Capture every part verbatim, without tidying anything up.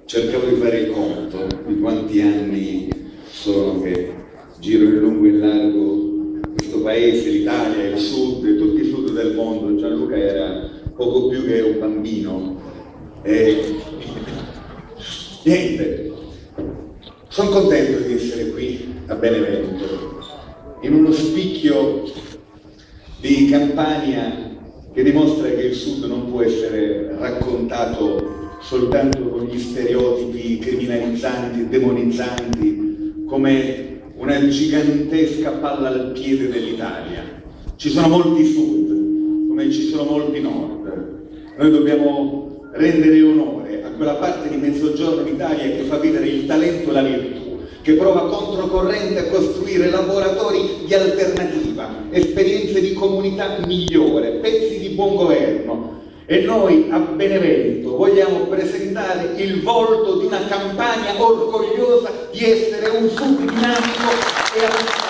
cercavo di fare il conto di quanti anni sono che giro in lungo e in largo questo paese, l'Italia, il sud, e tutti i sud del mondo. Gianluca era poco più che un bambino. E niente, sono contento di essere qui a Benevento, in uno spicchio di Campania che dimostra che il Sud non può essere raccontato soltanto con gli stereotipi criminalizzanti e demonizzanti come una gigantesca palla al piede dell'Italia. Ci sono molti Sud, come ci sono molti Nord. Noi dobbiamo rendere onore a quella parte di Mezzogiorno d'Italia che fa vivere il talento e la virtù, che prova controcorrente a costruire laboratori di alternativa, esperienze di comunità migliore, pezzi di buon governo. E noi a Benevento vogliamo presentare il volto di una Campania orgogliosa di essere un sud dinamico e avanzato.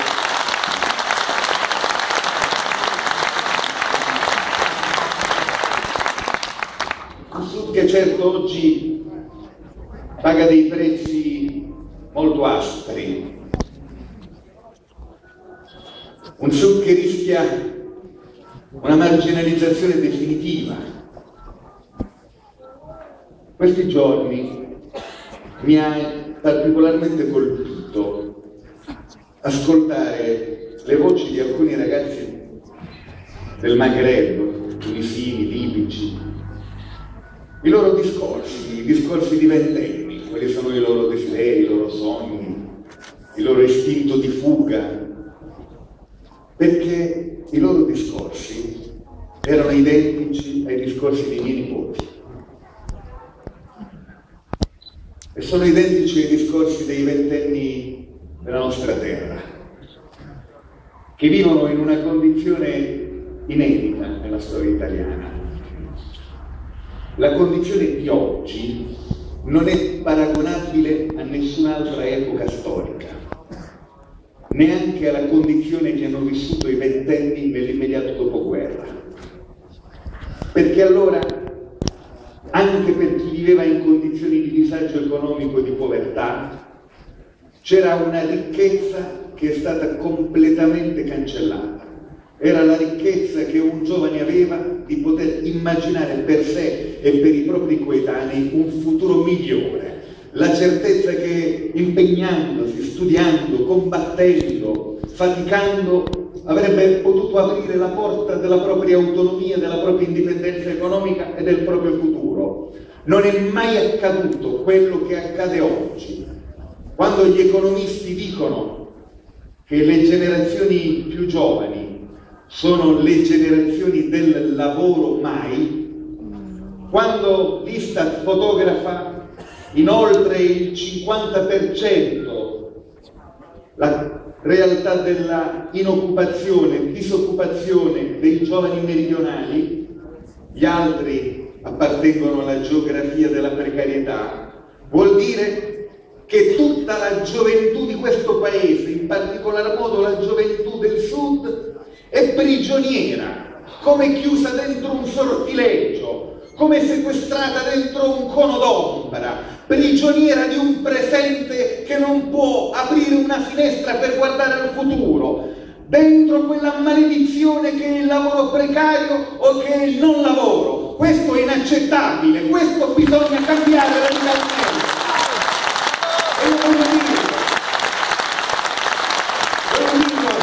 Un sud che certo oggi paga dei prezzi molto aspri, un sud che rischia una marginalizzazione definitiva. Questi giorni mi ha particolarmente colpito ascoltare le voci di alcuni ragazzi del Maghreb, tunisini, libici, i loro discorsi, i discorsi di ventenni, quali sono i loro desideri, i loro sogni, il loro istinto di fuga, perché i loro discorsi erano identici ai discorsi dei miei nipoti e sono identici ai discorsi dei ventenni della nostra terra, che vivono in una condizione inedita nella storia italiana. La condizione di oggi non è paragonabile a nessun'altra epoca storica, neanche alla condizione che hanno vissuto i ventenni nell'immediato dopoguerra. Perché allora, anche per chi viveva in condizioni di disagio economico e di povertà, c'era una ricchezza che è stata completamente cancellata. Era la ricchezza che un giovane aveva di poter immaginare per sé e per i propri coetanei un futuro migliore. La certezza che impegnandosi, studiando, combattendo, faticando, avrebbe potuto aprire la porta della propria autonomia, della propria indipendenza economica e del proprio futuro. Non è mai accaduto quello che accade oggi. Quando gli economisti dicono che le generazioni più giovani sono le generazioni del lavoro mai, quando l'Istat fotografa in oltre il cinquanta per cento la realtà della inoccupazione, disoccupazione dei giovani meridionali, gli altri appartengono alla geografia della precarietà, vuol dire che tutta la gioventù di questo paese, in particolar modo la gioventù del sud, è prigioniera, come chiusa dentro un sortileggio, come sequestrata dentro un cono d'ombra, prigioniera di un presente che non può aprire una finestra per guardare al futuro, dentro quella maledizione che è il lavoro precario o che è il non lavoro. Questo è inaccettabile, questo bisogna cambiare radicalmente. E lo voglio dire, voglio dirlo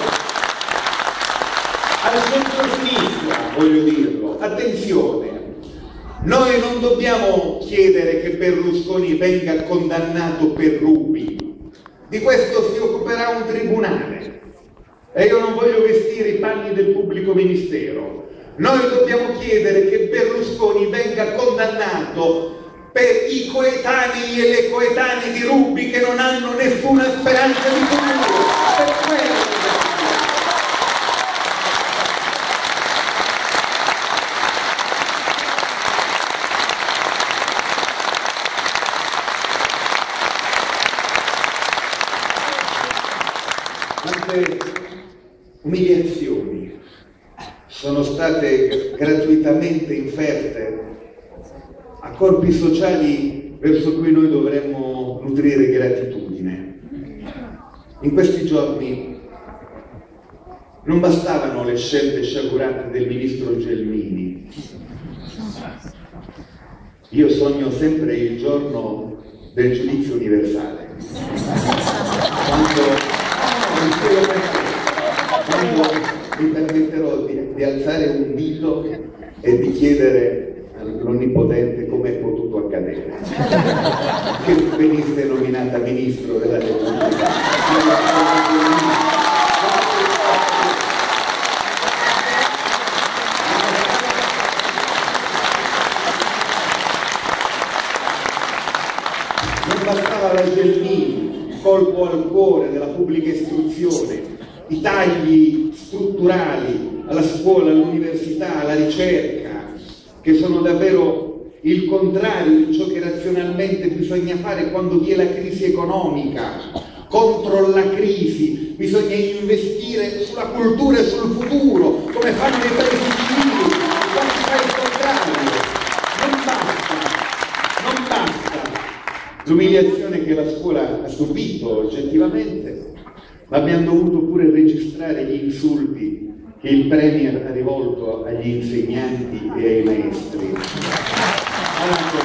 al centro-sinistra, voglio dirlo, attenzione. Noi non dobbiamo chiedere che Berlusconi venga condannato per rubi, di questo si occuperà un tribunale e io non voglio vestire i panni del pubblico ministero. Noi dobbiamo chiedere che Berlusconi venga condannato per i coetanei e le coetanee di Ruby che non hanno nessuna speranza di futuro. Per quello quante umiliazioni sono state gratuitamente inferte a corpi sociali verso cui noi dovremmo nutrire gratitudine. In questi giorni non bastavano le scelte sciagurate del ministro Gelmini. Io sogno sempre il giorno del giudizio universale, quando, quando mi permetterò di, di alzare un dito e di chiedere all'Onnipotente come è potuto accadere che venisse nominata ministro della Repubblica. Non bastava la Gelmini, colpo al cuore della pubblica istruzione, i tagli strutturali alla scuola, all'università, alla ricerca, che sono davvero il contrario di ciò che razionalmente bisogna fare quando vi è la crisi economica. Contro la crisi bisogna investire sulla cultura e sul futuro, come fanno i paesi civili, quando si fa il contrario. Non basta, non basta l'umiliazione che la scuola ha subito oggettivamente, ma abbiamo dovuto pure registrare gli insulti che il Premier ha rivolto agli insegnanti e ai maestri. Allora,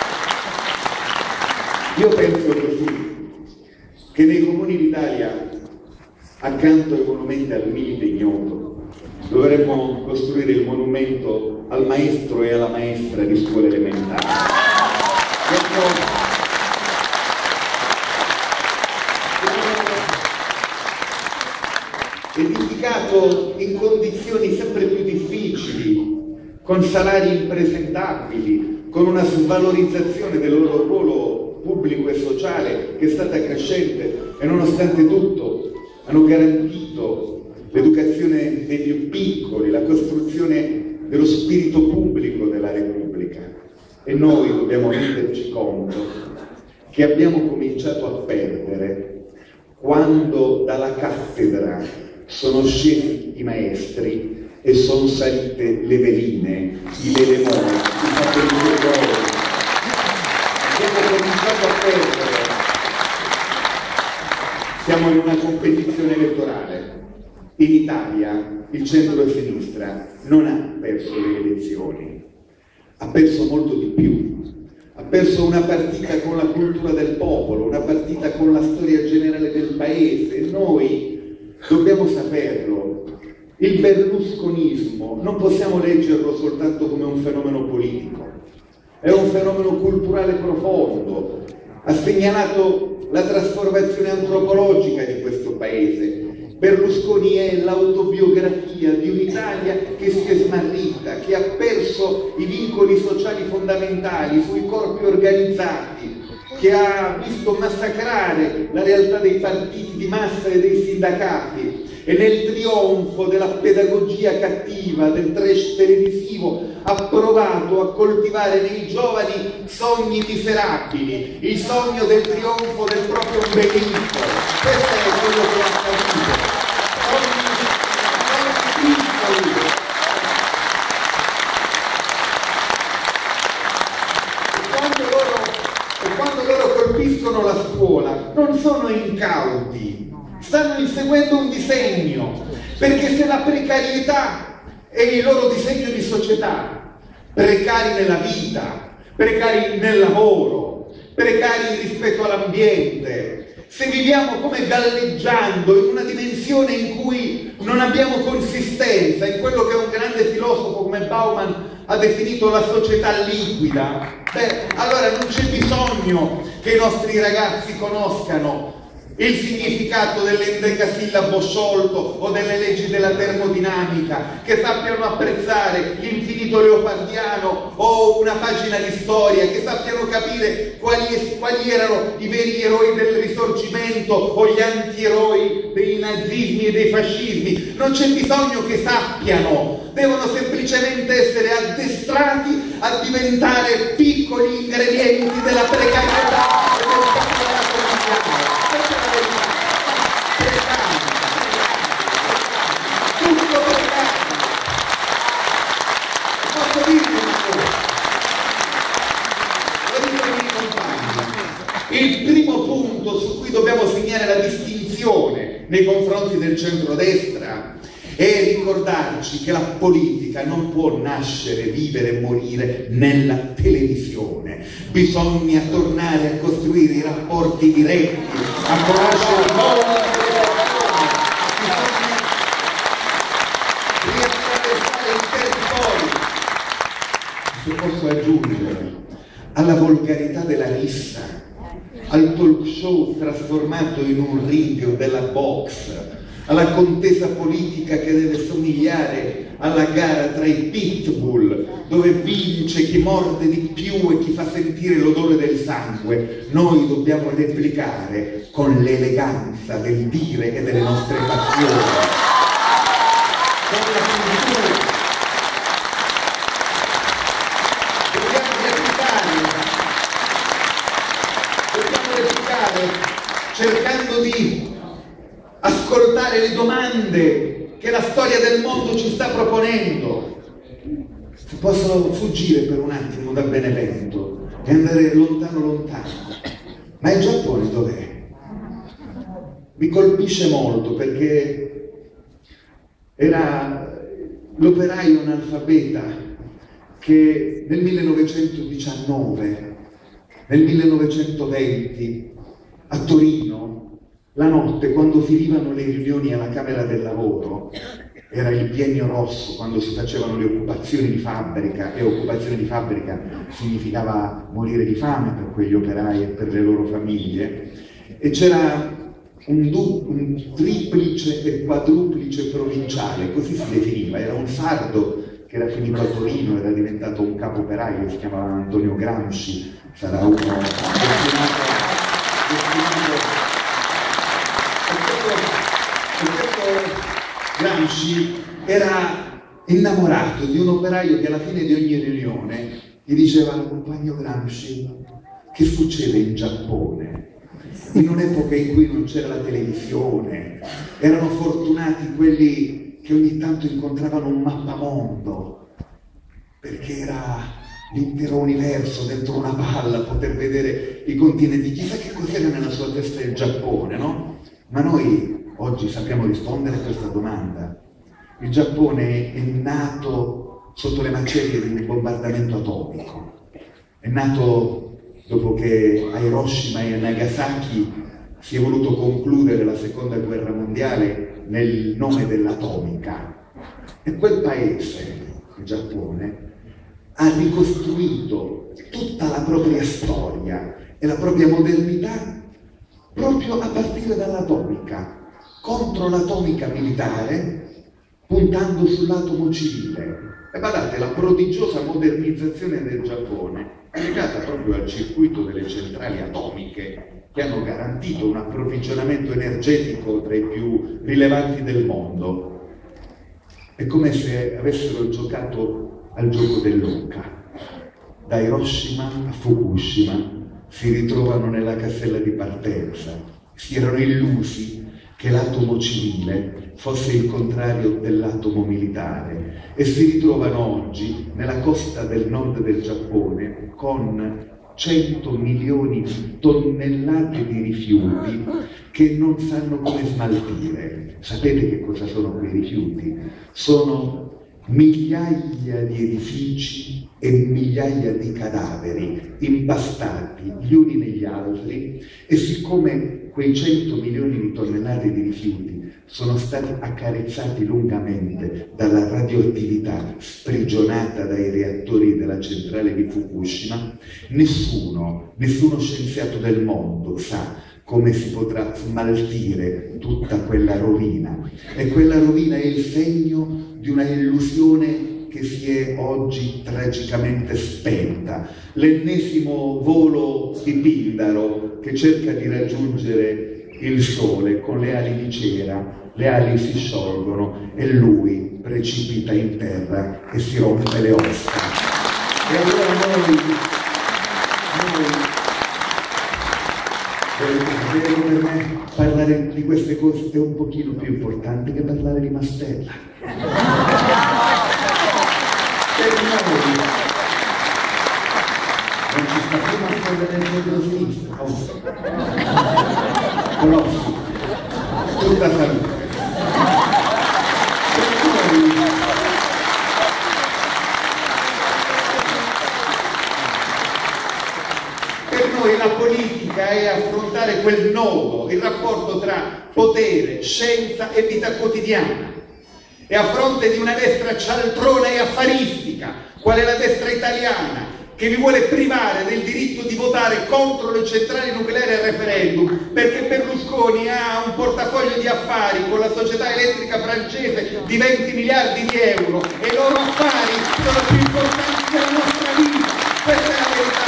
io penso così, che nei comuni d'Italia, accanto ai monumenti al milite ignoto, dovremmo costruire il monumento al maestro e alla maestra di scuola elementare. Edificato in condizioni sempre più difficili, con salari impresentabili, con una svalorizzazione del loro ruolo pubblico e sociale che è stata crescente e nonostante tutto hanno garantito l'educazione dei più piccoli, la costruzione dello spirito pubblico della Repubblica. E noi dobbiamo renderci conto che abbiamo cominciato a perdere quando dalla cattedra sono scesi i maestri e sono salite le veline, i lelemoni, i capelli d'oro. Abbiamo cominciato a perdere. Siamo in una competizione elettorale. In Italia il centro-sinistra non ha perso le elezioni, ha perso molto di più. Ha perso una partita con la cultura del popolo, una partita con la storia generale del paese. E noi dobbiamo saperlo, il berlusconismo non possiamo leggerlo soltanto come un fenomeno politico, è un fenomeno culturale profondo, ha segnalato la trasformazione antropologica di questo paese. Berlusconi è l'autobiografia di un'Italia che si è smarrita, che ha perso i vincoli sociali fondamentali sui corpi organizzati, che ha visto massacrare la realtà dei partiti di massa e dei sindacati, e nel trionfo della pedagogia cattiva, del trash televisivo, ha provato a coltivare nei giovani sogni miserabili, il sogno del trionfo del proprio ombelico. Questo è quello che ha accaduto. Sogni, sogni piccoli. E quando loro colpiscono la scuola non sono incauti, stanno inseguendo un disegno, perché se la precarietà è il loro disegno di società, precari nella vita, precari nel lavoro, precari rispetto all'ambiente, se viviamo come galleggiando in una dimensione in cui non abbiamo consistenza, in quello che un grande filosofo come Bauman ha definito la società liquida, beh, allora non c'è bisogno che i nostri ragazzi conoscano il significato dell'endecasillabo sciolto o delle leggi della termodinamica, che sappiano apprezzare l'infinito leopardiano o una pagina di storia, che sappiano capire quali, quali erano i veri eroi del risorgimento o gli antieroi dei nazismi e dei fascismi. Non c'è bisogno che sappiano, devono semplicemente essere addestrati a diventare piccoli ingredienti della precarietà e del caporalato cristiano. Questa è la verità. Precari. Tutto precari. Posso dirvi una cosa? Lo dico ai miei compagni. Il primo punto su cui dobbiamo segnare la distinzione nei confronti del centrodestra è ricordarci che la politica non può nascere, vivere e morire nella televisione. Bisogna tornare a costruire i rapporti diretti, a conoscere il mondo delle persone, bisogna riattraversare i territori. Se posso aggiungere, alla volgarità della rissa, al talk show trasformato in un ring della box, alla contesa politica che deve somigliare alla gara tra i pitbull, dove vince chi morde di più e chi fa sentire l'odore del sangue. Noi dobbiamo replicare con l'eleganza del dire e delle nostre passioni, con la cultura. Dobbiamo replicare, dobbiamo replicare cercando di ascoltare le domande che la storia del mondo ci sta proponendo. Posso fuggire per un attimo da Benevento e andare lontano lontano, ma il Giappone dov'è? Mi colpisce molto perché era l'operaio analfabeta che nel millenovecentodiciannove, nel millenovecentoventi a Torino, la notte, quando finivano le riunioni alla Camera del Lavoro, era il biennio rosso, quando si facevano le occupazioni di fabbrica, e occupazione di fabbrica significava morire di fame per quegli operai e per le loro famiglie, e c'era un, un triplice e quadruplice provinciale, così si definiva, era un sardo che era finito a Torino, era diventato un capo operaio, si chiamava Antonio Gramsci, sarà uno destinato, destinato. Gramsci era innamorato di un operaio che alla fine di ogni riunione gli diceva: compagno Gramsci, che succede in Giappone? In un'epoca in cui non c'era la televisione, erano fortunati quelli che ogni tanto incontravano un mappamondo, perché era l'intero universo dentro una palla, poter vedere i continenti. Chissà che cos'era nella sua testa il Giappone, no? Ma noi oggi sappiamo rispondere a questa domanda. Il Giappone è nato sotto le macerie di un bombardamento atomico. È nato dopo che a Hiroshima e a Nagasaki si è voluto concludere la seconda guerra mondiale nel nome dell'atomica. E quel paese, il Giappone, ha ricostruito tutta la propria storia e la propria modernità proprio a partire dall'atomica, contro l'atomica militare, puntando sull'atomo civile. E badate, la prodigiosa modernizzazione del Giappone è legata proprio al circuito delle centrali atomiche che hanno garantito un approvvigionamento energetico tra i più rilevanti del mondo. È come se avessero giocato al gioco dell'oca. Da Hiroshima a Fukushima si ritrovano nella casella di partenza. Si erano illusi che l'atomo civile fosse il contrario dell'atomo militare e si ritrovano oggi nella costa del nord del Giappone con cento milioni di tonnellate di rifiuti che non sanno come smaltire. Sapete che cosa sono quei rifiuti? Sono migliaia di edifici e migliaia di cadaveri impastati gli uni negli altri, e siccome quei cento milioni di tonnellate di rifiuti sono stati accarezzati lungamente dalla radioattività sprigionata dai reattori della centrale di Fukushima, nessuno, nessuno scienziato del mondo sa come si potrà smaltire tutta quella rovina. E quella rovina è il segno di una illusione che si è oggi tragicamente spenta. L'ennesimo volo di Pindaro che cerca di raggiungere il sole con le ali di cera, le ali si sciolgono e lui precipita in terra e si rompe le ossa. E allora noi, noi Vedete, per me parlare di queste cose è un pochino più importante che parlare di Mastella. Per noi non ci sta più Mastella. quella del centro-sinistra, oh. Conosci, tutta salute. Per noi la politica è affrontare quel nodo, il rapporto tra potere, scienza e vita quotidiana. E a fronte di una destra cialtrona e affaristica, qual è la destra italiana, che vi vuole privare del diritto di votare contro le centrali nucleari al referendum, perché Berlusconi ha un portafoglio di affari con la società elettrica francese di venti miliardi di euro e i loro affari sono più importanti della nostra vita. Questa è la verità.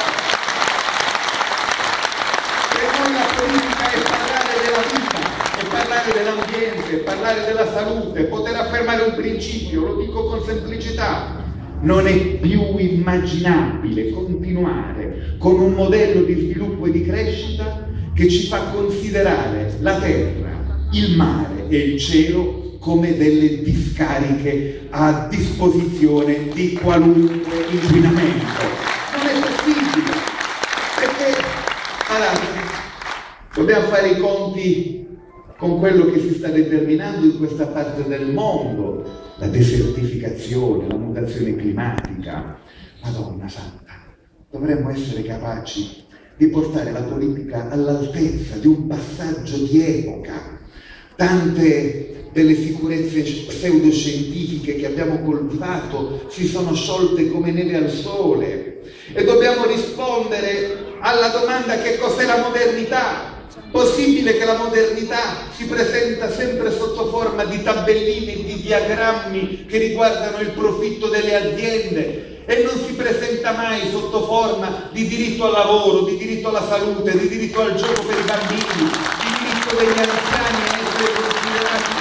Per noi la politica è parlare della vita, è parlare dell'ambiente, è parlare della salute, poter affermare un principio, lo dico con semplicità. Non è più immaginabile continuare con un modello di sviluppo e di crescita che ci fa considerare la terra, il mare e il cielo come delle discariche a disposizione di qualunque inquinamento. Non è possibile, perché allora, dobbiamo fare i conti con quello che si sta determinando in questa parte del mondo. La desertificazione, la mutazione climatica. Madonna Santa, dovremmo essere capaci di portare la politica all'altezza di un passaggio di epoca. Tante delle sicurezze pseudoscientifiche che abbiamo coltivato si sono sciolte come neve al sole e dobbiamo rispondere alla domanda: che cos'è la modernità? Possibile che la modernità si presenta sempre sotto forma di tabelline, di diagrammi che riguardano il profitto delle aziende e non si presenta mai sotto forma di diritto al lavoro, di diritto alla salute, di diritto al gioco per i bambini, di diritto degli anziani a essere considerati.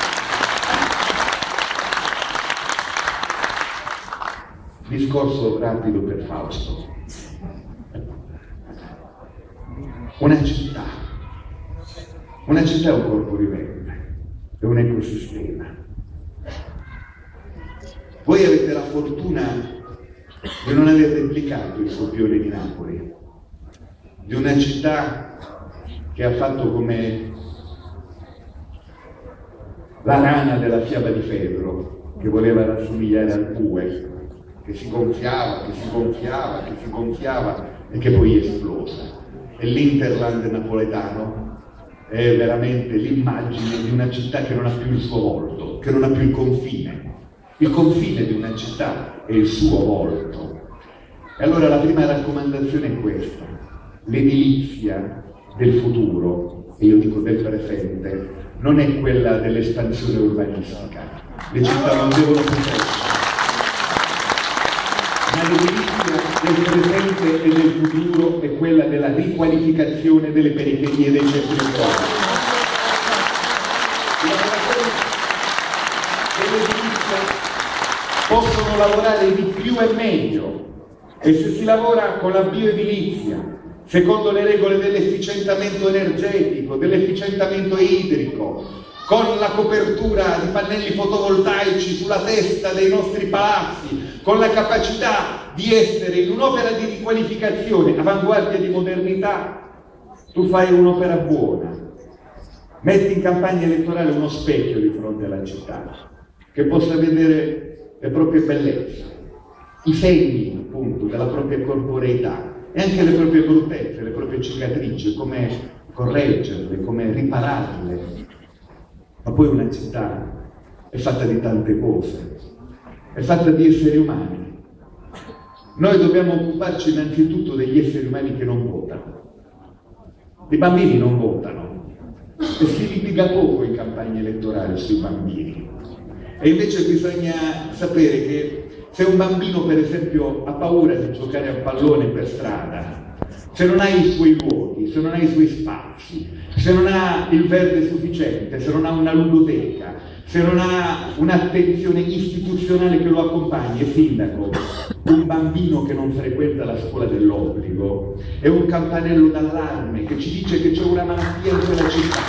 Discorso rapido per Fausto. Una città. Una città è un corpo vivente, è un ecosistema. Voi avete la fortuna di non aver replicato il copione di Napoli, di una città che ha fatto come la rana della fiaba di Fedro, che voleva rassomigliare al bue, che si gonfiava, che si gonfiava, che si gonfiava e che poi esplosa. E l'Interland napoletano è veramente l'immagine di una città che non ha più il suo volto, che non ha più il confine. Il confine di una città è il suo volto. E allora la prima raccomandazione è questa: l'edilizia del futuro, e io dico del presente, non è quella dell'espansione urbanistica. Le città non devono più crescere, ma l'edilizia del presente e del futuro è quella della riqualificazione delle periferie dei centri urbani. I lavoratori dell'edilizia possono lavorare di più e meglio, e se si lavora con la bioedilizia, secondo le regole dell'efficientamento energetico, dell'efficientamento idrico, con la copertura di pannelli fotovoltaici sulla testa dei nostri palazzi, con la capacità di essere in un'opera di riqualificazione, avanguardia di modernità, tu fai un'opera buona. Metti in campagna elettorale uno specchio di fronte alla città, che possa vedere le proprie bellezze, i segni appunto della propria corporeità e anche le proprie bruttezze, le proprie cicatrici, come correggerle, come ripararle. Ma poi una città è fatta di tante cose, è fatta di esseri umani. Noi dobbiamo occuparci innanzitutto degli esseri umani che non votano. I bambini non votano e si litiga poco in campagna elettorale sui bambini. E invece bisogna sapere che se un bambino, per esempio, ha paura di giocare a pallone per strada, se non ha i suoi luoghi, se non ha i suoi spazi, se non ha il verde sufficiente, se non ha una ludoteca, se non ha un'attenzione istituzionale che lo accompagni, e sindaco, un bambino che non frequenta la scuola dell'obbligo è un campanello d'allarme che ci dice che c'è una malattia in quella città.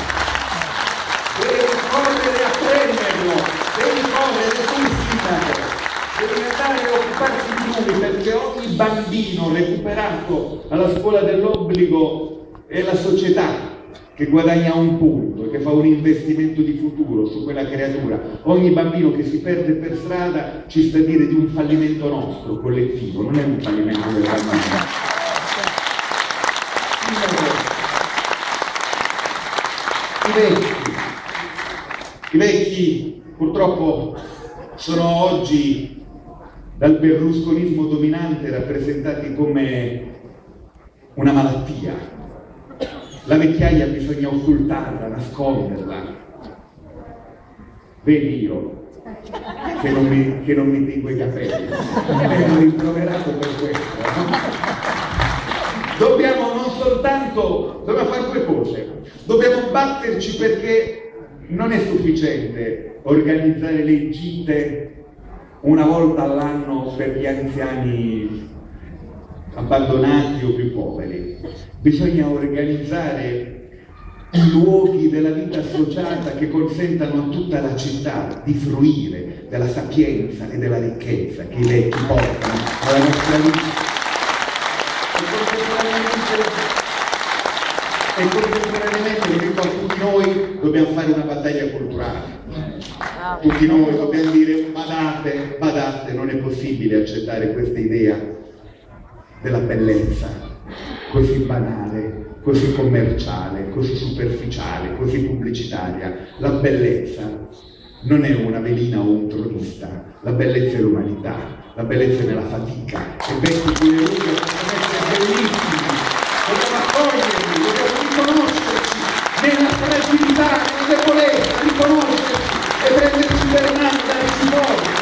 Devi correre a prenderlo, devi correre tu sindaco, bisogna andare a occuparsi di lui, perché ogni bambino recuperato alla scuola dell'obbligo è la società che guadagna un punto e che fa un investimento di futuro su quella creatura. Ogni bambino che si perde per strada ci sta a dire di un fallimento nostro, collettivo, non è un fallimento del bambino. I vecchi, i vecchi purtroppo sono oggi dal berlusconismo dominante rappresentati come una malattia. La vecchiaia bisogna occultarla, nasconderla. Vedi io, che non mi, che non mi tingo i capelli, mi hanno rimproverato per questo. No? Dobbiamo non soltanto, dobbiamo fare due cose. Dobbiamo batterci perché non è sufficiente organizzare le gite una volta all'anno per gli anziani abbandonati o più poveri. Bisogna organizzare i luoghi della vita associata che consentano a tutta la città di fruire della sapienza e della ricchezza che i vecchi portano alla nostra vita. E contemporaneamente, lo dico a tutti noi, dobbiamo fare una battaglia culturale. Tutti noi dobbiamo dire badate, badate, non è possibile accettare questa idea della bellezza così banale, così commerciale, così superficiale, così pubblicitaria. La bellezza non è una velina o un tronista, la bellezza è l'umanità, la bellezza è nella fatica. E vecchi Guineruglia possono essere bellissimi, dobbiamo accoglierli, dobbiamo riconoscerci nella fragilità, nella debolezza, riconoscerci e prenderci per mano e darci forza.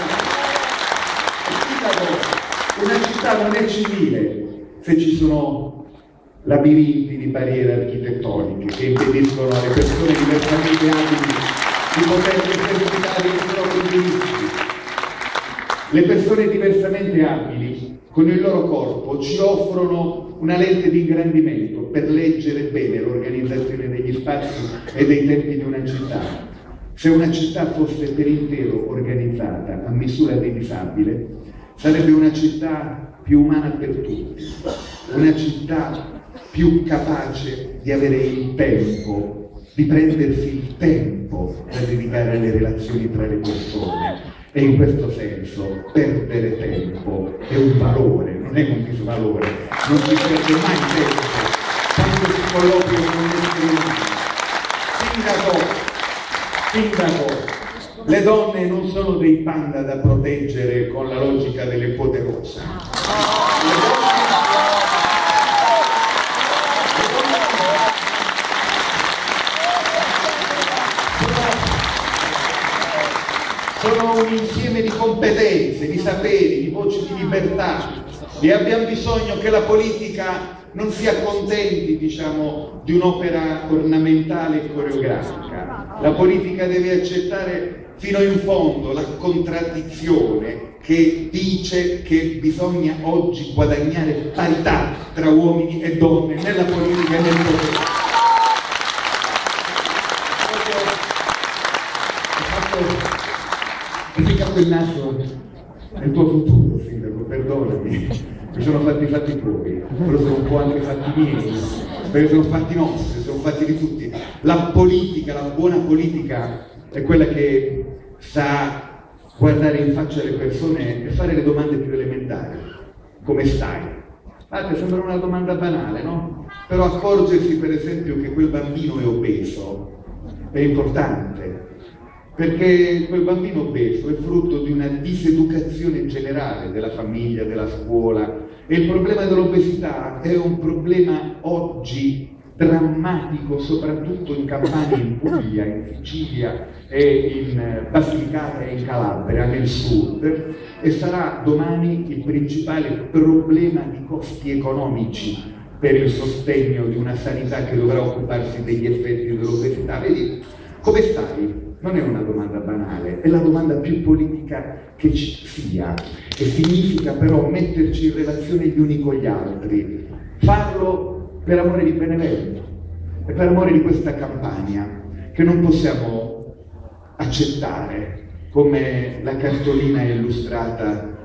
Una città non è civile se ci sono labirinti di barriere architettoniche che impediscono alle persone diversamente abili di poter esercitare i propri diritti. Le persone diversamente abili con il loro corpo ci offrono una lente di ingrandimento per leggere bene l'organizzazione degli spazi e dei tempi di una città. Se una città fosse per intero organizzata a misura di disabile, sarebbe una città più umana per tutti, una città più capace di avere il tempo, di prendersi il tempo da dedicare alle relazioni tra le persone. E in questo senso perdere tempo è un valore, non è un disvalore, non si perde mai tempo quando si colloquia con gli esseri umani. Fin da ora, fin da ora, le donne non sono dei panda da proteggere con la logica delle quote rosa. Le donne sono un insieme di competenze, di saperi, di voci di libertà e abbiamo bisogno che la politica non si accontenti, diciamo, di un'opera ornamentale e coreografica. La politica deve accettare fino in fondo la contraddizione che dice che bisogna oggi guadagnare parità tra uomini e donne nella politica e nel potere. Ho ficcato il naso nel tuo futuro, sindaco, perdonami, mi sono fatti i fatti tuoi, però sono un po' anche fatti miei, perché sono fatti nostri, sono fatti di tutti. La politica, la buona politica è quella che sa guardare in faccia le persone e fare le domande più elementari. Come stai? Ah, ti sembra una domanda banale, no? Però accorgersi per esempio che quel bambino è obeso è importante. Perché quel bambino obeso è frutto di una diseducazione generale della famiglia, della scuola, e il problema dell'obesità è un problema oggi drammatico, soprattutto in Campania, in Puglia, in Sicilia e in Basilicata e in Calabria, nel sud, e sarà domani il principale problema di costi economici per il sostegno di una sanità che dovrà occuparsi degli effetti dell'obesità. Vedi, come stai? Non è una domanda banale, è la domanda più politica che ci sia e significa però metterci in relazione gli uni con gli altri, farlo per amore di Benevento e per amore di questa Campania che non possiamo accettare come la cartolina illustrata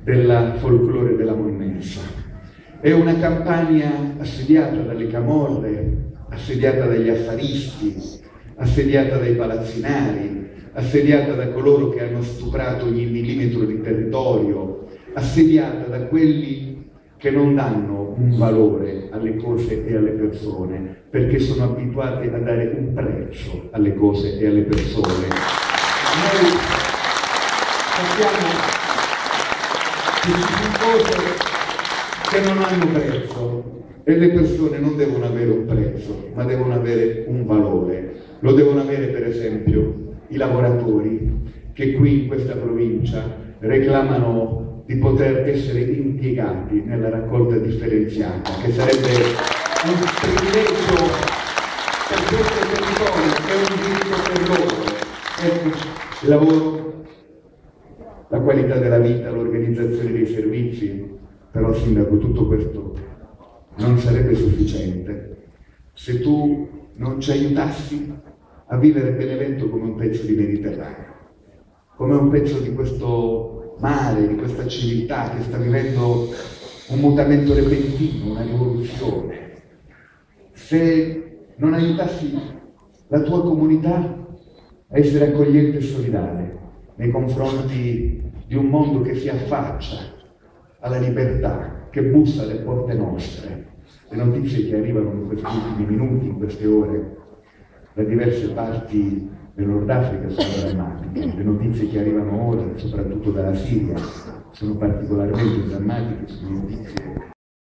del folklore della monnezza. È una campagna assediata dalle camorre, assediata dagli affaristi, assediata dai palazzinari, assediata da coloro che hanno stuprato ogni millimetro di territorio, assediata da quelli che non danno un valore alle cose e alle persone, perché sono abituati a dare un prezzo alle cose e alle persone. Noi sappiamo che ci sono cose che non hanno prezzo e le persone non devono avere un prezzo, ma devono avere un valore. Lo devono avere, per esempio, i lavoratori che qui in questa provincia reclamano di poter essere impiegati nella raccolta differenziata, che sarebbe un privilegio per questo territorio, è un diritto per loro. Ecco, il lavoro, la qualità della vita, l'organizzazione dei servizi. Però, Sindaco, tutto questo non sarebbe sufficiente se tu non ci aiutassi a vivere Benevento come un pezzo di Mediterraneo, come un pezzo di questo mare, di questa civiltà che sta vivendo un mutamento repentino, una rivoluzione. Se non aiutassi la tua comunità a essere accogliente e solidale nei confronti di un mondo che si affaccia alla libertà, che bussa alle porte nostre. Le notizie che arrivano in questi ultimi minuti, in queste ore, da diverse parti del Nord Africa sono drammatiche. Le notizie che arrivano ora, soprattutto dalla Siria, sono particolarmente drammatiche, sono notizie